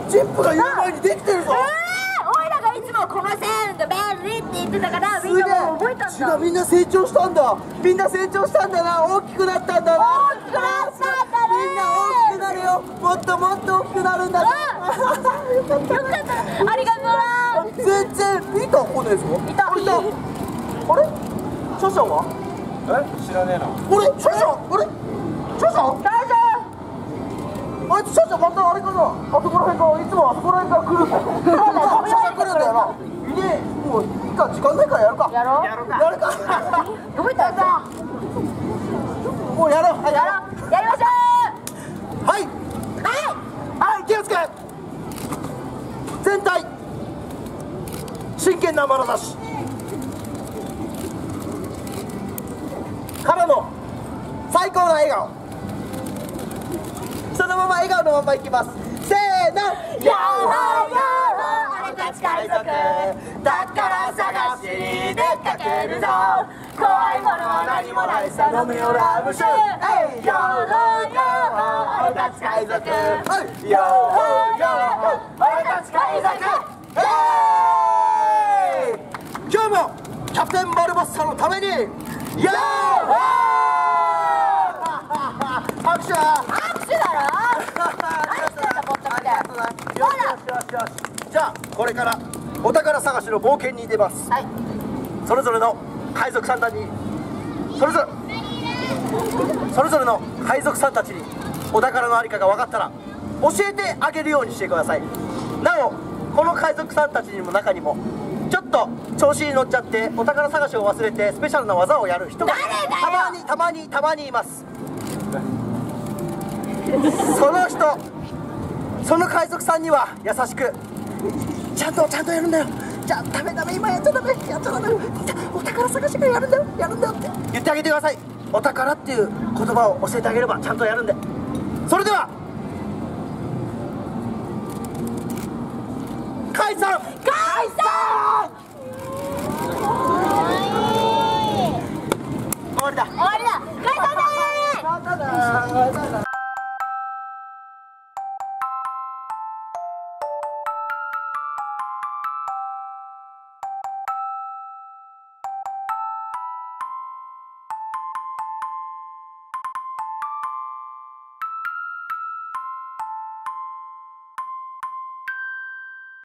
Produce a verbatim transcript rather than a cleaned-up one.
チンプが言う前にできてるぞ。 えー、おいらがいつもこの線が便利って言ってたからみんなもう覚えたんだ。 違う、みんな成長したんだ。みんな成長したんだな。大きくなったんだな。 大きくなったんだね。 みんな大きくなるよ。もっともっと大きくなるんだ。よかったよかったありがとう。 全然ピーター来ねえぞ。 いたあれだ。あれシャシャは？ え、知らねえな。 あれシャシャ、あれシャシャ、 大丈あいつシャシャまたあれかな、あそこら辺からいつもあそこら辺から来るんだよ。シャシャ来るんだよな。いねえ、もういいか、時間ないからやるか。 やろうやるか。やるか。 夫覚えたんだ。 もうやろう。はい、 やろうやりましょう。 はいはいはい、気をつけ。全体真剣な眼差しからの最高の笑顔。そのまま笑顔のままいきます。せーの。 やっほーやっほー俺たち海賊宝探しに出かけるぞ。怖いものは何もないさ飲めよラブシュー。ヨーホーヨーホー俺たち海賊。ヨーホーヨーホー俺たち海賊。 今日もキャプテンバルバッサのためにヨーホー拍手だ。 拍手だろ。何してんだぼったくて。 よしよしよしよし。じゃあこれからお宝探しの冒険に出ます。 はい。 それぞれの海賊さんたちにそれぞれそれぞれの海賊さんたちにお宝のありかが分かったら教えてあげるようにしてください。なおこの海賊さんたちにも中にもちょっと調子に乗っちゃってお宝探しを忘れてスペシャルな技をやる人がたまにたまにたまにいます。その人その海賊さんには優しくちゃんとちゃんとやるんだよ。じゃあダメダメ今やっちゃダメやっちゃダメお宝探しがやるんだよやるんだよって言ってあげてください。お宝っていう言葉を教えてあげればちゃんとやるんで。それでは解散解散